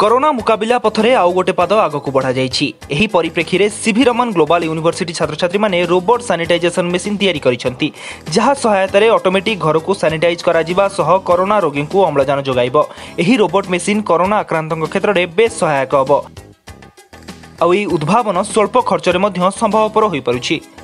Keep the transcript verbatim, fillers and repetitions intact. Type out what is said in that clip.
Corona मुकाबिला पथरे आउ गोटे पाद आगक बढ़ा जाइछि। एही परिप्रेक्षी रे सीवी रमन ग्लोबल यूनिवर्सिटी छात्र छात्री माने रोबोट सैनिटाइजेशन मशीन तैयारी करिसेंती, जहा सहायता रे ऑटोमेटिक घर को सैनिटाइज करा जिबा सह कोरोना रोगी को अम्लजान जोगाइबो। एही रोबोट मशीन कोरोना आक्रांतक क्षेत्र रे बेस सहायक हबो। आ उद्भावन स्वल्प खर्च रे मध्य संभवपर होई पारुछि।